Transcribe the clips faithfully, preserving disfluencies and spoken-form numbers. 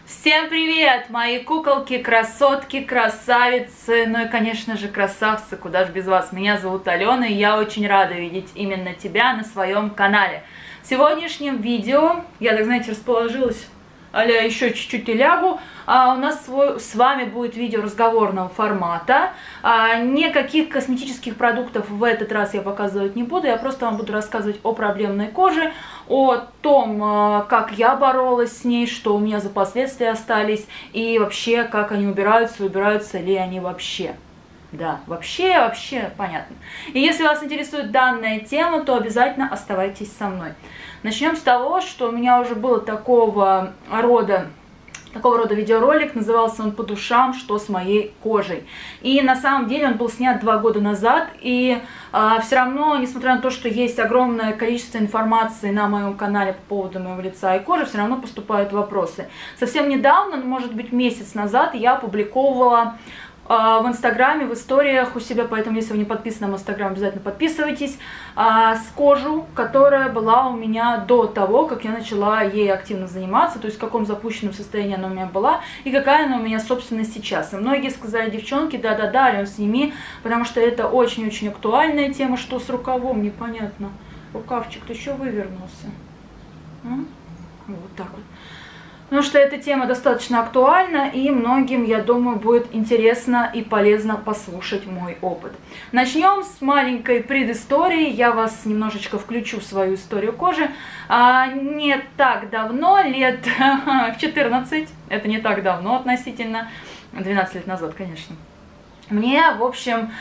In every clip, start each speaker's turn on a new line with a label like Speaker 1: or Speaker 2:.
Speaker 1: Всем привет, мои куколки, красотки, красавицы, ну и, конечно же, красавцы, куда же без вас. Меня зовут Алена, и я очень рада видеть именно тебя на своем канале. В сегодняшнем видео, я, так знаете, расположилась а-ля еще чуть-чуть и лягу, а у нас свой, с вами будет видео разговорного формата. А, никаких косметических продуктов в этот раз я показывать не буду, я просто вам буду рассказывать о проблемной коже, о том, как я боролась с ней, что у меня за последствия остались, и вообще, как они убираются, убираются ли они вообще. Да, вообще, вообще понятно. И если вас интересует данная тема, то обязательно оставайтесь со мной. Начнем с того, что у меня уже было такого рода, такого рода видеоролик, назывался он «По душам. Что с моей кожей?». И на самом деле он был снят два года назад, и а, все равно, несмотря на то, что есть огромное количество информации на моем канале по поводу моего лица и кожи, все равно поступают вопросы. Совсем недавно, может быть месяц назад, я опубликовывала в инстаграме, в историях у себя, поэтому если вы не подписаны на инстаграм, обязательно подписывайтесь, с кожу, которая была у меня до того, как я начала ей активно заниматься, то есть в каком запущенном состоянии она у меня была и какая она у меня, собственно, сейчас. И многие сказали: девчонки, да-да-да, Ален, сними, потому что это очень-очень актуальная тема. Что с рукавом, непонятно. Рукавчик-то еще вывернулся. А? Вот так вот. Потому что эта тема достаточно актуальна, и многим, я думаю, будет интересно и полезно послушать мой опыт. Начнем с маленькой предыстории. Я вас немножечко включу в свою историю кожи. А, не так давно, лет в четырнадцать, это не так давно относительно, двенадцать лет назад, конечно, мне, в общем,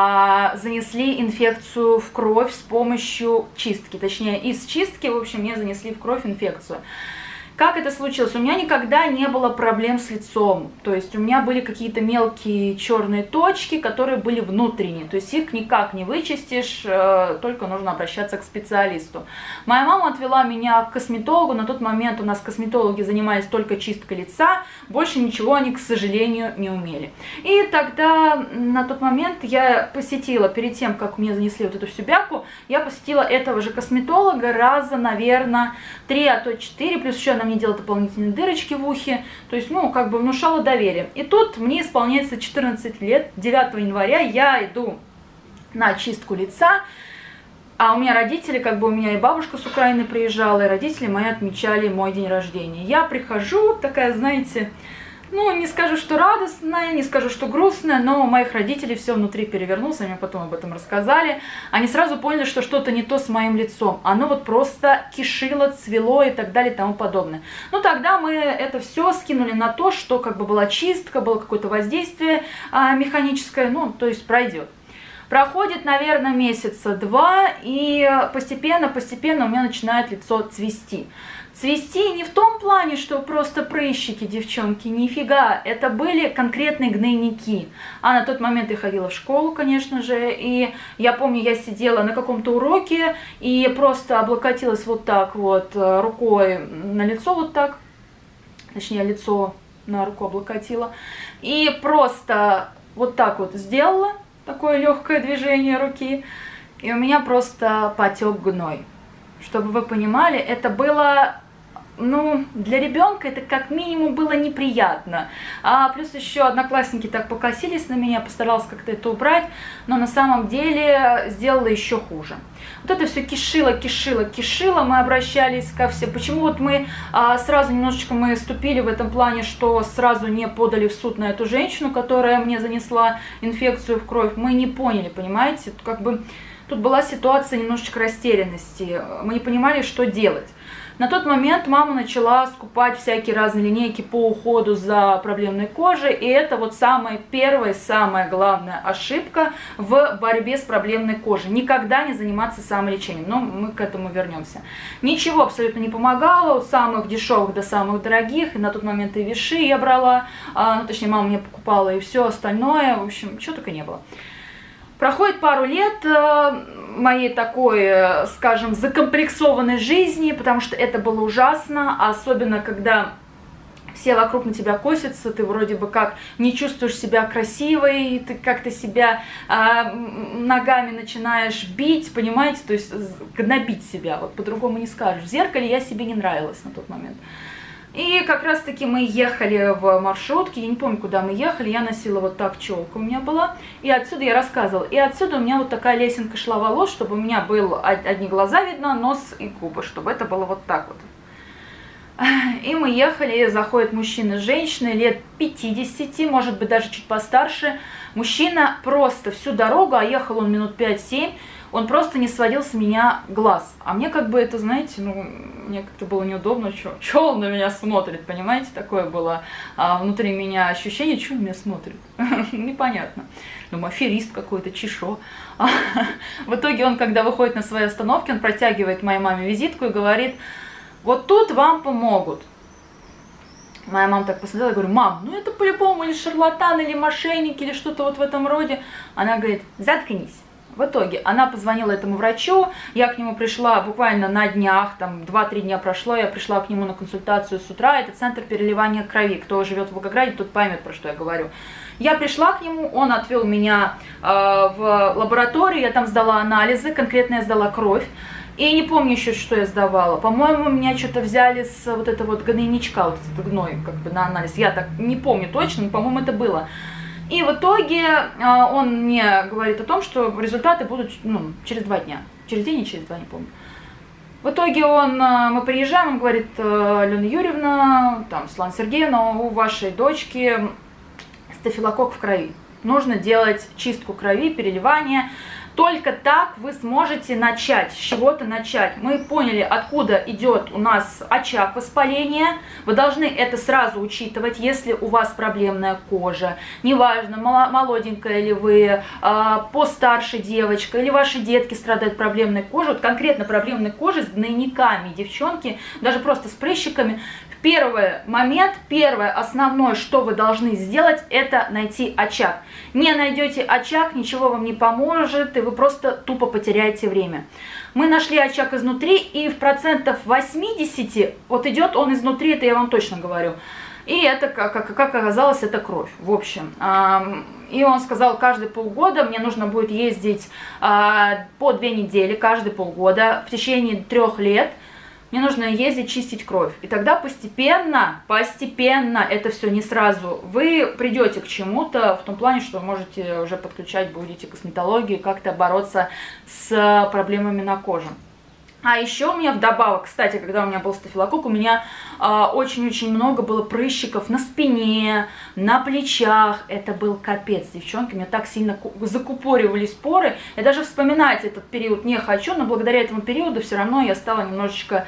Speaker 1: занесли инфекцию в кровь с помощью чистки. Точнее, из чистки, в общем, мне занесли в кровь инфекцию. Как это случилось? У меня никогда не было проблем с лицом, то есть у меня были какие-то мелкие черные точки, которые были внутренние, то есть их никак не вычистишь, только нужно обращаться к специалисту. Моя мама отвела меня к косметологу, на тот момент у нас косметологи занимались только чисткой лица, больше ничего они, к сожалению, не умели. И тогда, на тот момент, я посетила, перед тем, как мне занесли вот эту всю бяку, я посетила этого же косметолога раза, наверное, три, а то четыре, плюс еще она мне делала дополнительные дырочки в ухе, то есть, ну, как бы внушала доверие. И тут мне исполняется четырнадцать лет, девятого января я иду на чистку лица, а у меня родители, как бы у меня и бабушка с Украины приезжала, и родители мои отмечали мой день рождения. Я прихожу, такая, знаете, ну, не скажу, что радостная, не скажу, что грустная, но у моих родителей все внутри перевернулось, они мне потом об этом рассказали. Они сразу поняли, что что-то не то с моим лицом. Оно вот просто кишило, цвело и так далее и тому подобное. Ну, тогда мы это все скинули на то, что как бы была чистка, было какое-то воздействие а, механическое, ну, то есть пройдет. Проходит, наверное, месяца два, и постепенно-постепенно у меня начинает лицо цвести. Цвести не в том плане, что просто прыщики, девчонки, нифига. Это были конкретные гнойники. А на тот момент я ходила в школу, конечно же, и я помню, я сидела на каком-то уроке и просто облокотилась вот так вот рукой на лицо, вот так, точнее, лицо на руку облокотила, и просто вот так вот сделала такое легкое движение руки, и у меня просто потек гной. Чтобы вы понимали, это было, ну, для ребенка это как минимум было неприятно. А плюс еще одноклассники так покосились на меня, постаралась как-то это убрать, но на самом деле сделала еще хуже. Вот это все кишило, кишило, кишило, мы обращались ко всем. Почему вот мы а, сразу немножечко мы ступили в этом плане, что сразу не подали в суд на эту женщину, которая мне занесла инфекцию в кровь, мы не поняли, понимаете, как бы тут была ситуация немножечко растерянности, мы не понимали, что делать. На тот момент мама начала скупать всякие разные линейки по уходу за проблемной кожей, и это вот самая первая, самая главная ошибка в борьбе с проблемной кожей. Никогда не заниматься самолечением, но мы к этому вернемся. Ничего абсолютно не помогало, от самых дешевых до самых дорогих, и на тот момент и виши я брала, ну точнее мама мне покупала, и все остальное, в общем, чего только не было. Проходит пару лет моей такой, скажем, закомплексованной жизни, потому что это было ужасно, особенно когда все вокруг на тебя косятся, ты вроде бы как не чувствуешь себя красивой, ты как-то себя э, ногами начинаешь бить, понимаете, то есть гнобить себя, вот по-другому не скажешь. В зеркале я себе не нравилась на тот момент. И как раз таки мы ехали в маршрутке, я не помню, куда мы ехали, я носила вот так, челка у меня была, и отсюда я рассказывала, и отсюда у меня вот такая лесенка шла волос, чтобы у меня был одни глаза видно, нос и губы, чтобы это было вот так вот. И мы ехали, заходит мужчина с женщиной лет пятидесяти, может быть даже чуть постарше. Мужчина просто всю дорогу, а ехал он минут пять-семь, он просто не сводил с меня глаз. А мне как бы это, знаете, ну, мне как-то было неудобно, что он на меня смотрит, понимаете, такое было а, внутри меня ощущение, что он на меня смотрит, непонятно. Думаю, аферист какой-то, чешо. В итоге он, когда выходит на своей остановке, он протягивает моей маме визитку и говорит: вот тут вам помогут. Моя мама так посмотрела, я говорю: мам, ну это по-любому или шарлатан, или мошенники, или что-то вот в этом роде. Она говорит: заткнись. В итоге она позвонила этому врачу, я к нему пришла буквально на днях, там два-три дня прошло, я пришла к нему на консультацию с утра, это центр переливания крови, кто живет в Волгограде, тот поймет, про что я говорю. Я пришла к нему, он отвел меня э, в лабораторию, я там сдала анализы, конкретно я сдала кровь. И не помню еще, что я сдавала. По-моему, меня что-то взяли с вот этого вот гнойничка, вот этот гной, как бы на анализ. Я так не помню точно, но, по-моему, это было. И в итоге а, он мне говорит о том, что результаты будут, ну, через два дня. Через день и через два, не помню. В итоге он, мы приезжаем, он говорит: Алена Юрьевна, там, Светлана Сергеевна, у вашей дочки стафилококк в крови. Нужно делать чистку крови, переливание. Только так вы сможете начать, с чего-то начать. Мы поняли, откуда идет у нас очаг воспаления. Вы должны это сразу учитывать, если у вас проблемная кожа. Неважно, молоденькая ли вы, постарше девочка, или ваши детки страдают проблемной кожей. Вот конкретно проблемной кожей с гнойниками, девчонки, даже просто с прыщиками. Первый момент, первое основное, что вы должны сделать, это найти очаг. Не найдете очаг, ничего вам не поможет, и вы просто тупо потеряете время. Мы нашли очаг изнутри, и в процентов восьмидесяти, вот идет он изнутри, это я вам точно говорю. И это, как, как оказалось, это кровь, в общем. И он сказал: каждые полгода мне нужно будет ездить по две недели, каждые полгода, в течение трех лет. Мне нужно ездить, чистить кровь. И тогда постепенно, постепенно, это все не сразу, вы придете к чему-то, в том плане, что вы можете уже подключать, будете косметологию, как-то бороться с проблемами на коже. А еще у меня вдобавок, кстати, когда у меня был стафилококк, у меня очень-очень а, много было прыщиков на спине, на плечах. Это был капец, девчонки, у меня так сильно закупоривались поры. Я даже вспоминать этот период не хочу, но благодаря этому периоду все равно я стала немножечко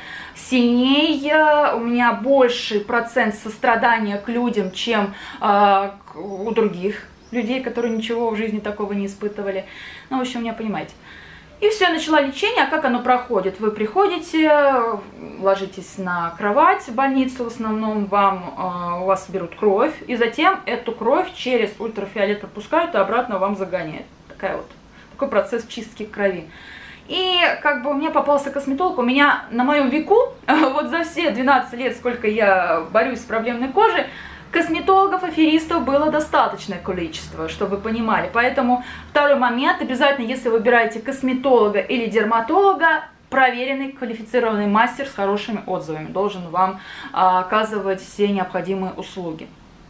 Speaker 1: сильнее. У меня больший процент сострадания к людям, чем а, у других людей, которые ничего в жизни такого не испытывали. Ну, в общем, меня понимаете. И все, начала лечение. А как оно проходит? Вы приходите, ложитесь на кровать в больницу в основном, вам, э, у вас берут кровь, и затем эту кровь через ультрафиолет пропускают и обратно вам загоняют. Такая вот, такой процесс чистки крови. И как бы у меня попался косметолог, у меня на моем веку, вот за все двенадцать лет, сколько я борюсь с проблемной кожей, косметологов, аферистов было достаточное количество, чтобы вы понимали. Поэтому второй момент, обязательно, если выбираете косметолога или дерматолога, проверенный, квалифицированный мастер с хорошими отзывами должен вам а, оказывать все необходимые услуги.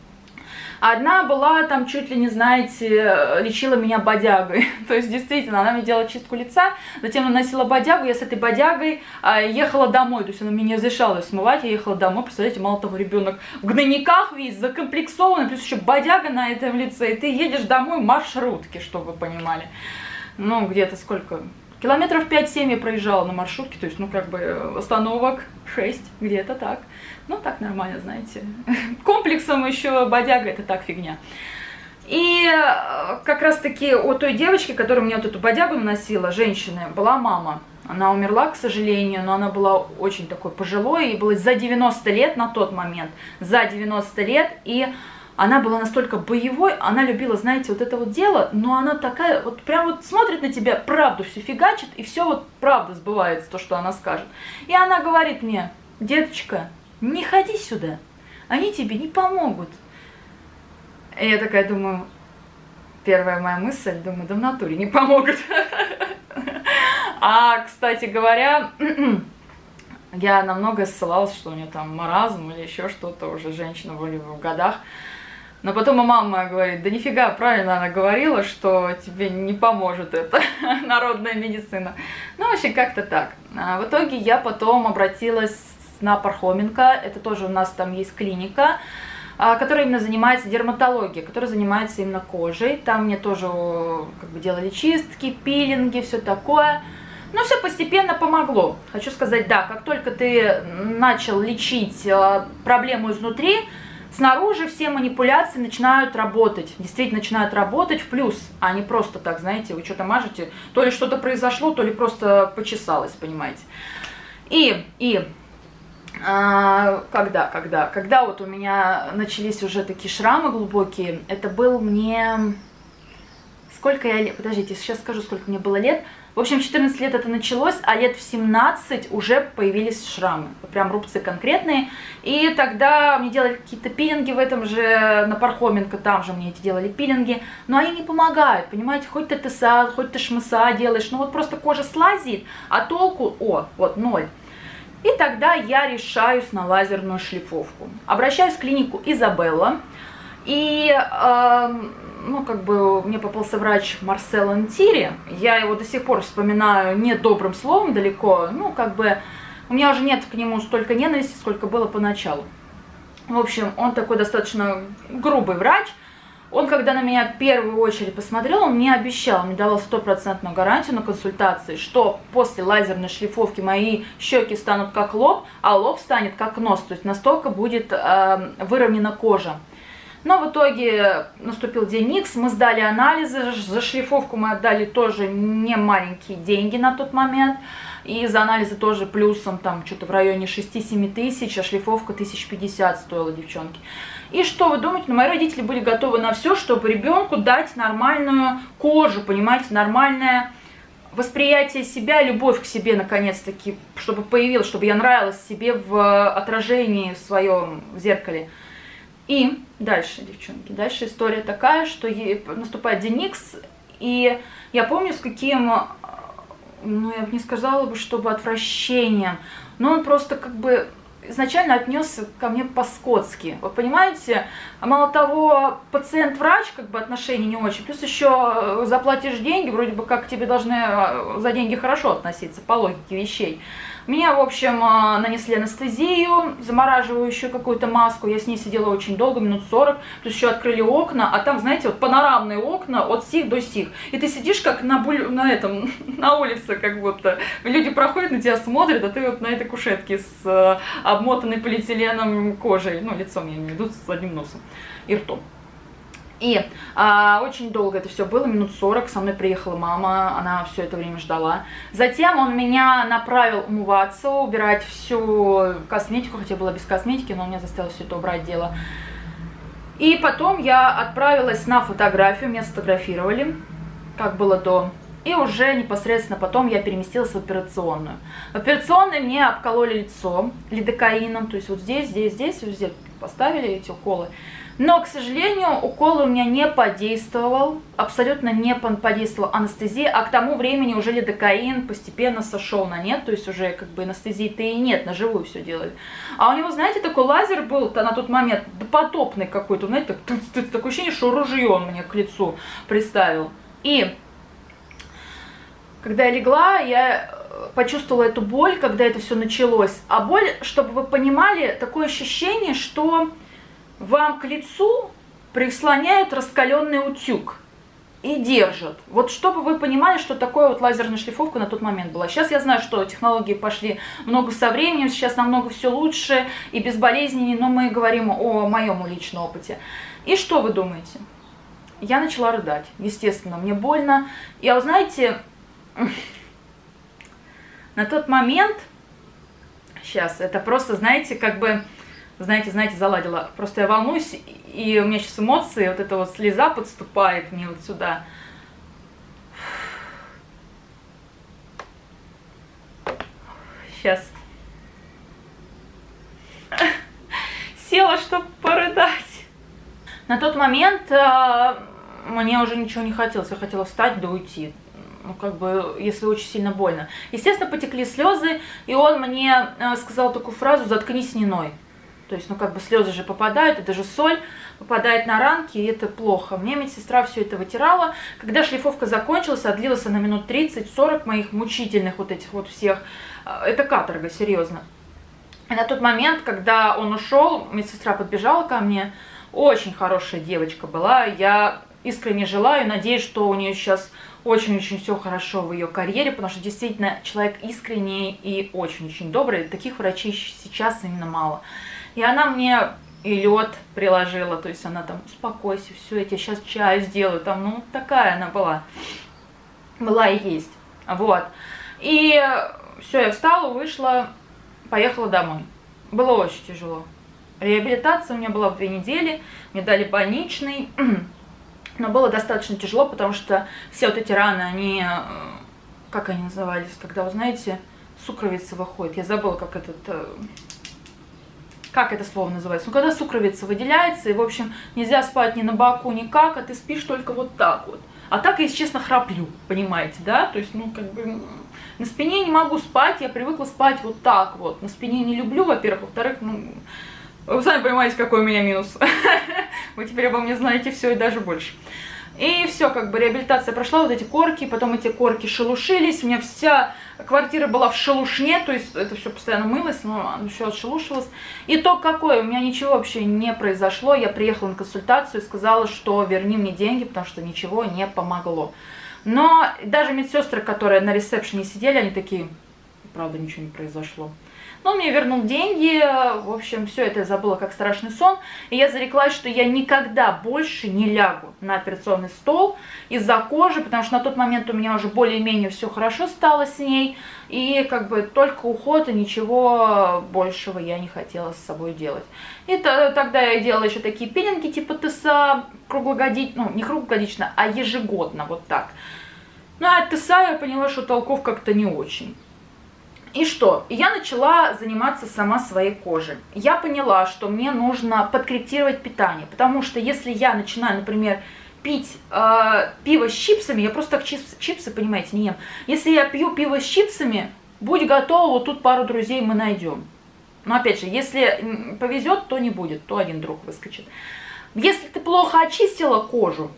Speaker 1: Одна была там чуть ли не, знаете, лечила меня бодягой. То есть, действительно, она мне делала чистку лица, затем наносила бодягу, я с этой бодягой а, ехала домой. То есть она мне не разрешала смывать, я ехала домой. Представляете, мало того, ребенок в гнойниках весь закомплексованный, плюс еще бодяга на этом лице, и ты едешь домой в маршрутке, чтобы вы понимали. Ну, где-то сколько? Километров пять-семь я проезжала на маршрутке, то есть, ну, как бы, остановок шесть, где-то так. Ну, так нормально, знаете. Комплексом еще бодяга, это так, фигня. И как раз-таки у той девочки, которая мне вот эту бодягу наносила, женщины, была мама. Она умерла, к сожалению, но она была очень такой пожилой, ей было за девяносто лет на тот момент, за девяносто лет, и она была настолько боевой, она любила, знаете, вот это вот дело, но она такая, вот прям вот смотрит на тебя, правду все фигачит, и все вот правда сбывается, то, что она скажет. И она говорит мне: деточка, не ходи сюда, они тебе не помогут. И я такая думаю, первая моя мысль, думаю, да в натуре не помогут. А, кстати говоря, Я на многое ссылалась, что у нее там маразм или еще что-то, уже женщина вроде бы в годах. Но потом и мама моя говорит, да нифига, правильно она говорила, что тебе не поможет это, народная медицина. Ну, вообще, как-то так. А в итоге я потом обратилась на Пархоменко, это тоже у нас там есть клиника, которая именно занимается дерматологией, которая занимается именно кожей. Там мне тоже как бы делали чистки, пилинги, все такое. Но все постепенно помогло. Хочу сказать, да, как только ты начал лечить проблему изнутри, снаружи все манипуляции начинают работать, действительно начинают работать в плюс, а не просто так, знаете, вы что-то мажете, то ли что-то произошло, то ли просто почесалось, понимаете. И, и, а, когда, когда, когда вот у меня начались уже такие шрамы глубокие, это был мне, сколько я лет, подождите, сейчас скажу, сколько мне было лет. В общем, в четырнадцать лет это началось, а лет в семнадцать уже появились шрамы, прям рубцы конкретные. И тогда мне делали какие-то пилинги в этом же, на Пархоменко, там же мне эти делали пилинги. Но они не помогают, понимаете, хоть ты ТСА, хоть ты шмса делаешь, ну вот просто кожа слазит, а толку, о, вот ноль. И тогда я решаюсь на лазерную шлифовку. Обращаюсь в клинику Изабелла. И, э, ну, как бы, мне попался врач Марсел Антири, я его до сих пор вспоминаю не добрым словом далеко, ну, как бы, у меня уже нет к нему столько ненависти, сколько было поначалу. В общем, он такой достаточно грубый врач, он, когда на меня в первую очередь посмотрел, он мне обещал, мне давал стопроцентную гарантию на консультации, что после лазерной шлифовки мои щеки станут как лоб, а лоб станет как нос, то есть настолько будет э, выровнена кожа. Но в итоге наступил день Икс, мы сдали анализы, за шлифовку мы отдали тоже не маленькие деньги на тот момент. И за анализы тоже плюсом, там что-то в районе шести-семи тысяч, а шлифовка тысяч пятьдесят стоила, девчонки. И что вы думаете, ну, мои родители были готовы на все, чтобы ребенку дать нормальную кожу, понимаете, нормальное восприятие себя, любовь к себе наконец-таки, чтобы появилась, чтобы я нравилась себе в отражении в своем зеркале. И дальше, девчонки, дальше история такая, что наступает день Икс, и я помню, с каким, ну, я бы не сказала бы, чтобы отвращением, но он просто как бы изначально отнесся ко мне по-скотски. Вы понимаете, мало того, пациент-врач, как бы отношения не очень, плюс еще заплатишь деньги, вроде бы как тебе должны за деньги хорошо относиться, по логике вещей. Меня, в общем, нанесли анестезию, замораживающую какую-то маску. Я с ней сидела очень долго, минут сорок. Плюс еще открыли окна, а там, знаете, вот панорамные окна от сих до сих. И ты сидишь как на, буль... на, этом, на улице, как будто. Люди проходят на тебя, смотрят, а ты вот на этой кушетке с обмотанной полиэтиленом кожей. Ну, лицом, я имею в виду, с одним носом и ртом. И а, очень долго это все было, минут сорок, со мной приехала мама, она все это время ждала. Затем он меня направил умываться, убирать всю косметику, хотя была без косметики, но он меня заставил все это убрать дело. И потом я отправилась на фотографию, меня сфотографировали, как было до. И уже непосредственно потом я переместилась в операционную. В операционной мне обкололи лицо лидокаином, то есть вот здесь, здесь, здесь, везде поставили эти уколы. Но, к сожалению, укол у меня не подействовал, абсолютно не подействовала анестезия, а к тому времени уже лидокаин постепенно сошел на нет, то есть уже как бы анестезии-то и нет, на живую все делали. А у него, знаете, такой лазер был на тот момент допотопный какой-то, знаете, так, такое ощущение, что ружье он мне к лицу приставил. И когда я легла, я почувствовала эту боль, когда это все началось. А боль, чтобы вы понимали, такое ощущение, что вам к лицу прислоняют раскаленный утюг и держат. Вот чтобы вы понимали, что такое вот лазерная шлифовка на тот момент была. Сейчас я знаю, что технологии пошли много со временем, сейчас намного все лучше и безболезненнее, но мы говорим о моем личном опыте. И что вы думаете? Я начала рыдать, естественно, мне больно. И, вы знаете, на тот момент, сейчас, это просто, знаете, как бы... Знаете, знаете, заладила. Просто я волнуюсь, и у меня сейчас эмоции, вот эта вот слеза подступает мне вот сюда. Сейчас. Села, чтобы порыдать. На тот момент э, мне уже ничего не хотелось. Я хотела встать да уйти. ну, как бы, если очень сильно больно. Естественно, потекли слезы, и он мне сказал такую фразу: заткнись, не ной. То есть, ну, как бы слезы же попадают, это же соль, попадает на ранки, и это плохо. Мне медсестра все это вытирала. Когда шлифовка закончилась, а длилась она минут тридцать-сорок моих мучительных вот этих вот всех, это каторга, серьезно. И на тот момент, когда он ушел, медсестра подбежала ко мне, очень хорошая девочка была, я искренне желаю, надеюсь, что у нее сейчас очень-очень все хорошо в ее карьере, потому что действительно человек искренний и очень-очень добрый, таких врачей сейчас именно мало. И она мне и лед приложила, то есть она там: успокойся, все, я тебе сейчас чай сделаю, там, ну, такая она была, была и есть, вот. И все, я встала, вышла, поехала домой. Было очень тяжело. Реабилитация у меня была в две недели, мне дали больничный, но было достаточно тяжело, потому что все вот эти раны, они, как они назывались, когда, вы знаете, сукровица выходит, я забыла, как этот... Как это слово называется? Ну, когда сукровица выделяется, и, в общем, нельзя спать ни на боку, никак, а ты спишь только вот так вот. А так, если честно, храплю, понимаете, да? То есть, ну, как бы, на спине не могу спать, я привыкла спать вот так вот. На спине не люблю, во-первых, во-вторых, ну, вы сами понимаете, какой у меня минус. Вы теперь обо мне знаете все и даже больше. И все, как бы реабилитация прошла, вот эти корки, потом эти корки шелушились, у меня вся квартира была в шелушне, то есть это все постоянно мылось, но все отшелушилось. Итог какой? У меня ничего вообще не произошло, я приехала на консультацию и сказала, что верни мне деньги, потому что ничего не помогло. Но даже медсестры, которые на ресепшене сидели, они такие: правда, ничего не произошло. Но он мне вернул деньги, в общем, все это я забыла как страшный сон. И я зареклась, что я никогда больше не лягу на операционный стол из-за кожи, потому что на тот момент у меня уже более-менее все хорошо стало с ней. И как бы только уход, и ничего большего я не хотела с собой делать. И тогда я делала еще такие пилинги типа ТСА, круглогодично, ну не круглогодично, а ежегодно, вот так. Ну а от ТСА я поняла, что толков как-то не очень. И что? Я начала заниматься сама своей кожей. Я поняла, что мне нужно подкорректировать питание, потому что если я начинаю, например, пить э, пиво с чипсами, я просто так чипсы, чипсы, понимаете, не ем. Если я пью пиво с чипсами, будь готова, вот тут пару друзей мы найдем. Но опять же, если повезет, то не будет, то один друг выскочит. Если ты плохо очистила кожу,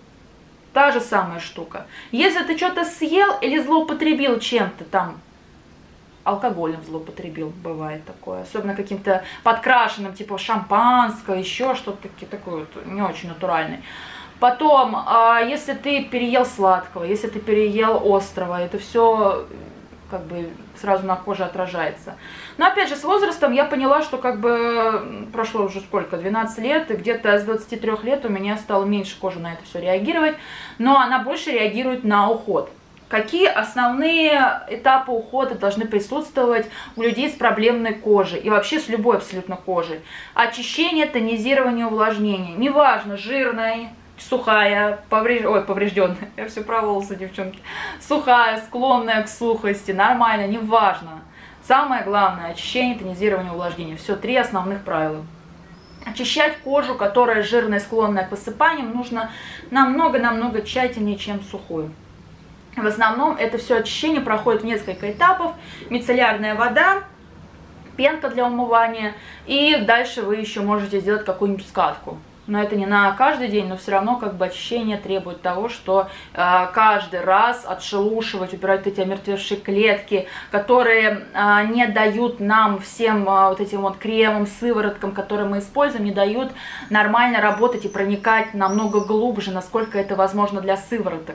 Speaker 1: та же самая штука. Если ты что-то съел или злоупотребил чем-то там, алкоголем злоупотребил, бывает такое, особенно каким-то подкрашенным, типа шампанское, еще что-то такое, не очень натуральное. Потом, если ты переел сладкого, если ты переел острого, это все как бы сразу на коже отражается. Но опять же, с возрастом я поняла, что как бы прошло уже сколько, двенадцать лет, и где-то с двадцати трёх лет у меня стало меньше кожи на это все реагировать, но она больше реагирует на уход. Какие основные этапы ухода должны присутствовать у людей с проблемной кожей и вообще с любой абсолютно кожей? Очищение, тонизирование, увлажнение. Неважно, жирная, сухая, повреж... Ой, поврежденная, я все про волосы, девчонки. Сухая, склонная к сухости, нормально, неважно. Самое главное, очищение, тонизирование, увлажнение. Все три основных правила. Очищать кожу, которая жирная, склонная к высыпаниям, нужно намного-намного тщательнее, чем сухую. В основном это все очищение проходит в несколько этапов. Мицеллярная вода, пенка для умывания, и дальше вы еще можете сделать какую-нибудь скатку. Но это не на каждый день, но все равно как бы очищение требует того, что э, каждый раз отшелушивать, убирать эти омертвевшие клетки, которые э, не дают нам всем э, вот этим вот кремам, сывороткам, которые мы используем, не дают нормально работать и проникать намного глубже, насколько это возможно для сывороток.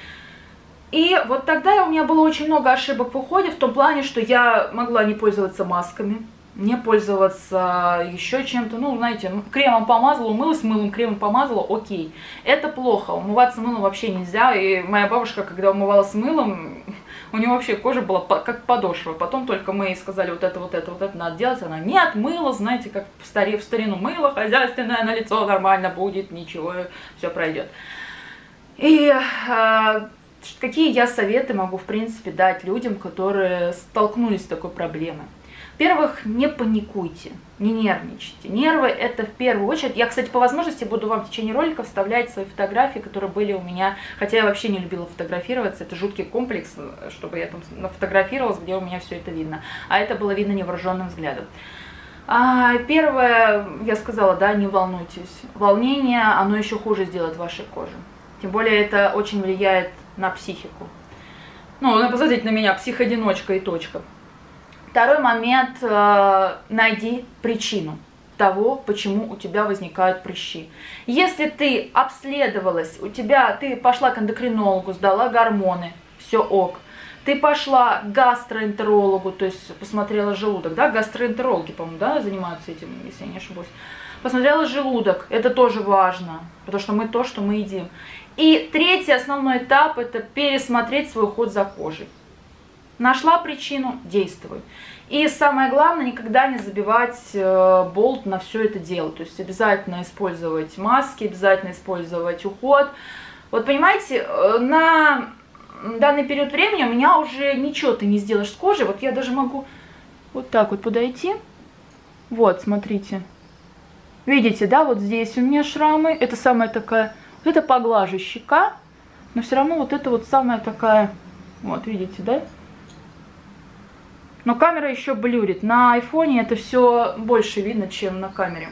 Speaker 1: И вот тогда у меня было очень много ошибок в уходе, в том плане, что я могла не пользоваться масками, не пользоваться еще чем-то, ну, знаете, кремом помазала, умылась мылом, кремом помазала, окей. Это плохо, умываться мылом вообще нельзя, и моя бабушка, когда умывалась мылом, у нее вообще кожа была как подошва. Потом только мы ей сказали, вот это, вот это, вот это надо делать, она нет, мыло, знаете, как в, старе, в старину мыло хозяйственное, на лицо нормально будет, ничего, все пройдет. И... Э, Какие я советы могу, в принципе, дать людям, которые столкнулись с такой проблемой? Во-первых, не паникуйте, не нервничайте. Нервы это в первую очередь. Я, кстати, по возможности буду вам в течение ролика вставлять свои фотографии, которые были у меня, хотя я вообще не любила фотографироваться, это жуткий комплекс, чтобы я там нафотографировалась, где у меня все это видно. А это было видно невооруженным взглядом. А, первое, я сказала, да, не волнуйтесь. Волнение, оно еще хуже сделает вашей коже. Тем более это очень влияет на психику. Ну, посмотрите на меня, психодиночка и точка. Второй момент, э, найди причину того, почему у тебя возникают прыщи. Если ты обследовалась, у тебя, ты пошла к эндокринологу, сдала гормоны, все ок. Ты пошла к гастроэнтерологу, то есть посмотрела желудок, да, гастроэнтерологи, по-моему, да, занимаются этим, если я не ошибусь. Посмотрела желудок, это тоже важно, потому что мы то, что мы едим. И третий основной этап – это пересмотреть свой уход за кожей. Нашла причину – действуй. И самое главное, никогда не забивать э, болт на все это дело. То есть обязательно использовать маски, обязательно использовать уход. Вот понимаете, э, на данный период времени у меня уже ничего ты не сделаешь с кожей. Вот я даже могу вот так вот подойти. Вот, смотрите. Видите, да, вот здесь у меня шрамы. Это самая такая, вот это поглажу щека. Но все равно вот это вот самая такая, вот видите, да? Но камера еще блюрит. На айфоне это все больше видно, чем на камере.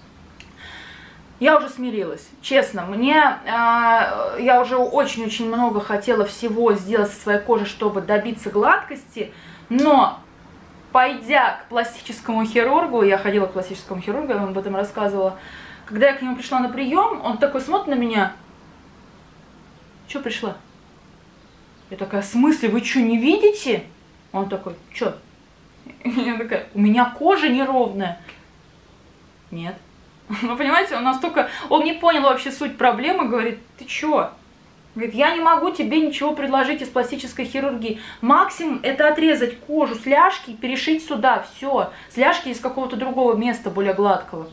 Speaker 1: Я уже смирилась. Честно, мне э, я уже очень-очень много хотела всего сделать со своей кожей, чтобы добиться гладкости. Но, пойдя к пластическому хирургу, я ходила к пластическому хирургу, я вам об этом рассказывала. Когда я к нему пришла на прием, он такой смотрит на меня. Че пришла? Я такая, в смысле, вы что, не видите? Он такой, что? Я такая, у меня кожа неровная. Нет. Ну, понимаете, он настолько... Он не понял вообще суть проблемы, говорит, ты чё? Говорит, я не могу тебе ничего предложить из пластической хирургии. Максимум это отрезать кожу с ляжки и перешить сюда, все. С ляжки из какого-то другого места, более гладкого.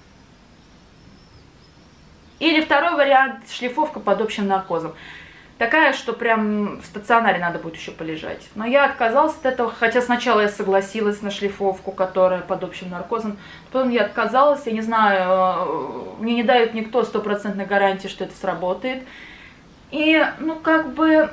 Speaker 1: Или второй вариант, шлифовка под общим наркозом. Такая, что прям в стационаре надо будет еще полежать. Но я отказалась от этого, хотя сначала я согласилась на шлифовку, которая под общим наркозом. Потом я отказалась, я не знаю, мне не дают никто стопроцентной гарантии, что это сработает. И, ну, как бы,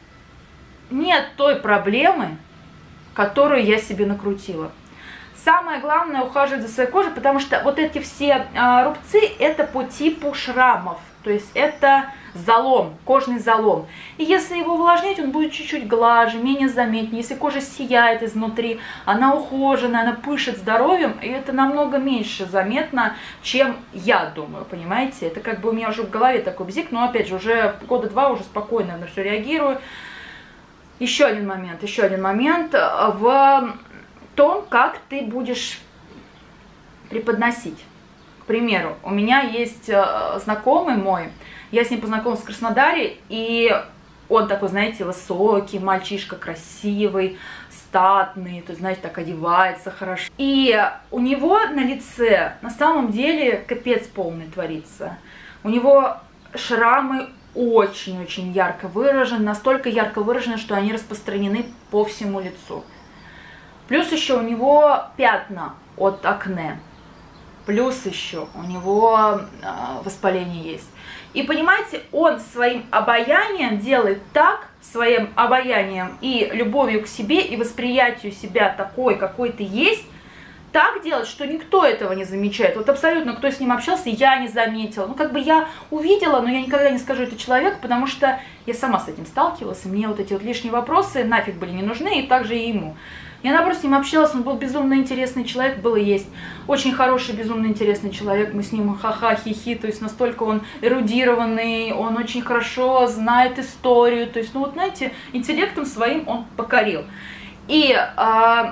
Speaker 1: нет той проблемы, которую я себе накрутила. Самое главное ухаживать за своей кожей, потому что вот эти все а, рубцы, это по типу шрамов. То есть это залом, кожный залом. И если его увлажнять, он будет чуть-чуть глаже, менее заметнее. Если кожа сияет изнутри, она ухоженная, она пышет здоровьем, и это намного меньше заметно, чем я думаю, понимаете? Это как бы у меня уже в голове такой бзик, но опять же, уже года два уже спокойно на все реагирую. Еще один момент, еще один момент в том, как ты будешь преподносить. К примеру, у меня есть знакомый мой, я с ним познакомилась в Краснодаре, и он такой, знаете, высокий, мальчишка красивый, статный, то есть, знаете, так одевается хорошо. И у него на лице на самом деле капец полный творится. У него шрамы очень-очень ярко выражены, настолько ярко выражены, что они распространены по всему лицу. Плюс еще у него пятна от акне. Плюс еще у него э, воспаление есть. И понимаете, он своим обаянием делает так, своим обаянием и любовью к себе, и восприятию себя такой, какой ты есть, так делать, что никто этого не замечает. Вот абсолютно, кто с ним общался, я не заметила. Ну, как бы я увидела, но я никогда не скажу это человеку, потому что я сама с этим сталкивалась, и мне вот эти вот лишние вопросы нафиг были не нужны, и также и ему. Я, наоборот, с ним общалась, он был безумно интересный человек, был и есть. Очень хороший, безумно интересный человек, мы с ним ха-ха, хи-хи, то есть настолько он эрудированный, он очень хорошо знает историю, то есть, ну вот, знаете, интеллектом своим он покорил. И э,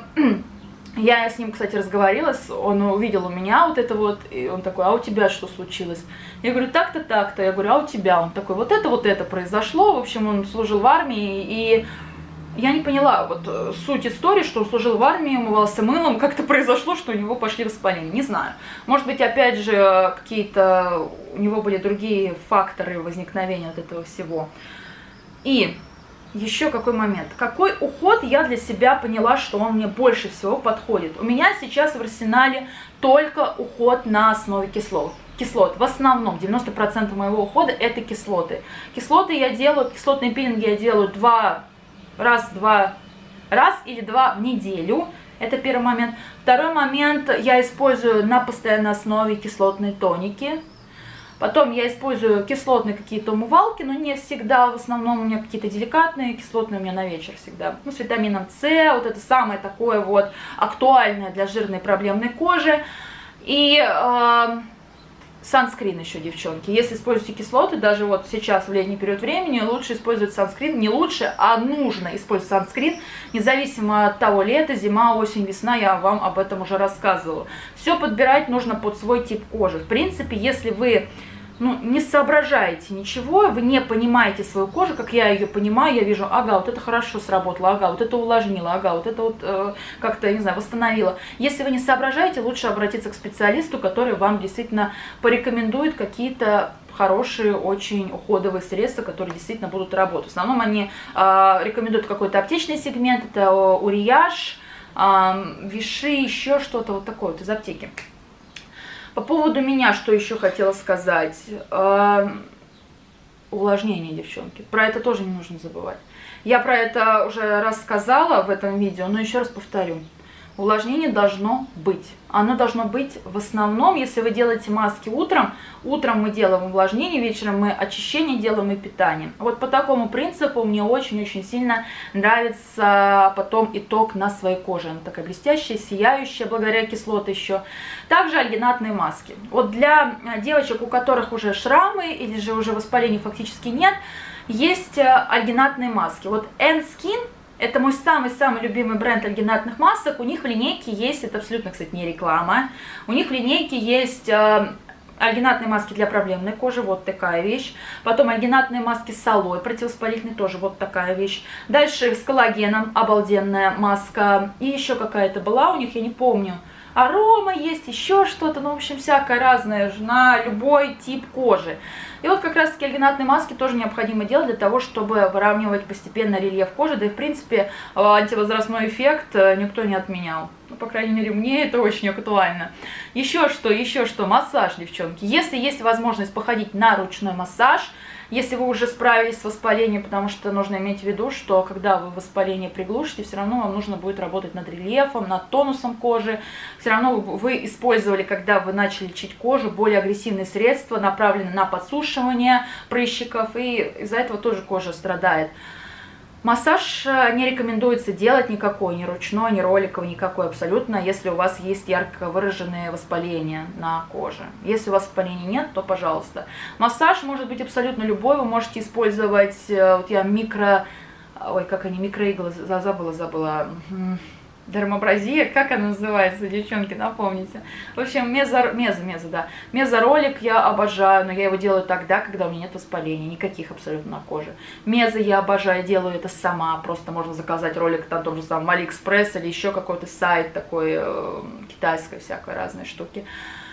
Speaker 1: я с ним, кстати, разговорилась, он увидел у меня вот это вот, и он такой, а у тебя что случилось? Я говорю, так-то, так-то, я говорю, а у тебя? Он такой, вот это, вот это произошло, в общем, он служил в армии, и... Я не поняла вот суть истории, что он служил в армии, умывался мылом, как-то произошло, что у него пошли воспаления, не знаю. Может быть, опять же, какие-то у него были другие факторы возникновения вот этого всего. И еще какой момент. Какой уход я для себя поняла, что он мне больше всего подходит. У меня сейчас в арсенале только уход на основе кислот. Кислот. В основном девяносто процентов моего ухода это кислоты. Кислоты я делаю, кислотные пилинги я делаю два, раз, два, раз или два в неделю. Это первый момент. Второй момент, я использую на постоянной основе кислотные тоники. Потом я использую кислотные какие-то умывалки, но не всегда, в основном у меня какие-то деликатные, кислотные у меня на вечер всегда. Ну, с витамином С, вот это самое такое вот актуальное для жирной проблемной кожи. И э, санскрин еще, девчонки. Если используете кислоты, даже вот сейчас в летний период времени, лучше использовать санскрин. Не лучше, а нужно использовать санскрин, независимо от того, лето, зима, осень, весна, я вам об этом уже рассказывала. Все подбирать нужно под свой тип кожи. В принципе, если вы ну, не соображаете ничего, вы не понимаете свою кожу, как я ее понимаю, я вижу, ага, вот это хорошо сработало, ага, вот это увлажнило, ага, вот это вот э, как-то, не знаю, восстановило. Если вы не соображаете, лучше обратиться к специалисту, который вам действительно порекомендует какие-то хорошие, очень уходовые средства, которые действительно будут работать. В основном они э, рекомендуют какой-то аптечный сегмент, это Урияж, э, Виши, еще что-то вот такое вот из аптеки. По поводу меня, что еще хотела сказать. Э, увлажнение, девчонки. Про это тоже не нужно забывать. Я про это уже рассказала в этом видео, но еще раз повторю. Увлажнение должно быть. Оно должно быть в основном, если вы делаете маски утром, утром мы делаем увлажнение, вечером мы очищение делаем и питание. Вот по такому принципу мне очень-очень сильно нравится потом итог на своей коже. Она такая блестящая, сияющая, благодаря кислоте еще. Также альгинатные маски. Вот для девочек, у которых уже шрамы или же уже воспалений фактически нет, есть альгинатные маски. Вот N-Skin. Это мой самый-самый любимый бренд альгинатных масок. У них в линейке есть, это абсолютно, кстати, не реклама, у них в линейке есть э, альгинатные маски для проблемной кожи, вот такая вещь. Потом альгинатные маски с алоэ, противовоспалительные, тоже вот такая вещь. Дальше с коллагеном, обалденная маска. И еще какая-то была у них, я не помню. Арома есть, еще что-то, ну, в общем, всякое разное на любой тип кожи. И вот как раз-таки альгинатные маски тоже необходимо делать для того, чтобы выравнивать постепенно рельеф кожи. Да и, в принципе, антивозрастной эффект никто не отменял. Ну, по крайней мере, мне это очень актуально. Еще что, еще что, массаж, девчонки. Если есть возможность походить на ручной массаж, если вы уже справились с воспалением, потому что нужно иметь в виду, что когда вы воспаление приглушите, все равно вам нужно будет работать над рельефом, над тонусом кожи. Все равно вы использовали, когда вы начали лечить кожу, более агрессивные средства, направленные на подсушивание прыщиков, и из-за этого тоже кожа страдает. Массаж не рекомендуется делать никакой, ни ручной, ни роликовый, никакой абсолютно, если у вас есть ярко выраженные воспаления на коже. Если у вас воспаления нет, то пожалуйста. Массаж может быть абсолютно любой, вы можете использовать, вот я микро, ой, как они, микроиглы, забыла, забыла, дермабразия, как она называется, девчонки, напомните. В общем, мезо, мезо, мезо, да. Мезоролик я обожаю, но я его делаю тогда, когда у меня нет воспаления, никаких абсолютно на коже. Мезо я обожаю, делаю это сама, просто можно заказать ролик на том же самом Алиэкспресс или еще какой-то сайт такой, э, китайской всякой разные штуки.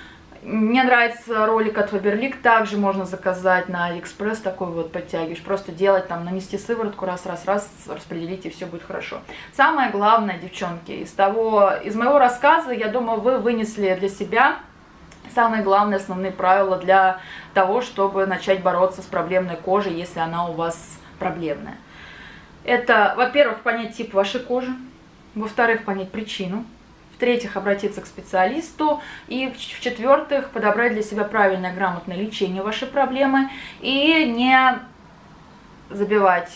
Speaker 1: Мне нравится ролик от Faberlic, также можно заказать на Алиэкспресс, такой вот подтягиваешь, просто делать там, нанести сыворотку, раз-раз-раз, распределить, и все будет хорошо. Самое главное, девчонки, из того, из моего рассказа, я думаю, вы вынесли для себя самые главные основные правила для того, чтобы начать бороться с проблемной кожей, если она у вас проблемная. Это, во-первых, понять тип вашей кожи, во-вторых, понять причину, в-третьих, обратиться к специалисту, и в-четвертых, подобрать для себя правильное, грамотное лечение вашей проблемы и не забивать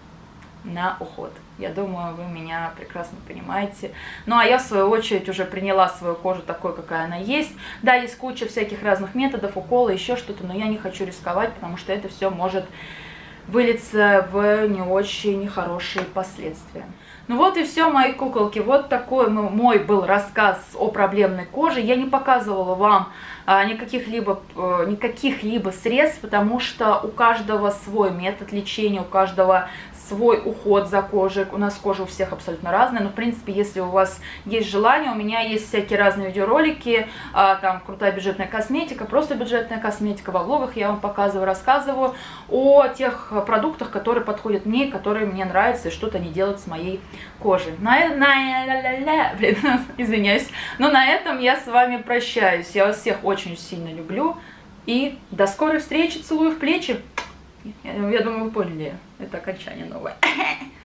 Speaker 1: на уход. Я думаю, вы меня прекрасно понимаете. Ну, а я, в свою очередь, уже приняла свою кожу такой, какая она есть. Да, есть куча всяких разных методов, уколы, еще что-то, но я не хочу рисковать, потому что это все может вылиться в не очень хорошие последствия. Ну вот и все, мои куколки, вот такой мой был рассказ о проблемной коже. Я не показывала вам а, никаких либо а, никаких либо средств, потому что у каждого свой метод лечения, у каждого свой уход за кожей. У нас кожа у всех абсолютно разная, но в принципе, если у вас есть желание, у меня есть всякие разные видеоролики, там крутая бюджетная косметика, просто бюджетная косметика, во влогах я вам показываю, рассказываю о тех продуктах, которые подходят мне, которые мне нравятся и что-то они делают с моей кожей. На, на, блин, извиняюсь, но на этом я с вами прощаюсь. Я вас всех очень сильно люблю и до скорой встречи, целую в плечи. Я, я думаю, вы поняли, это окончание новое.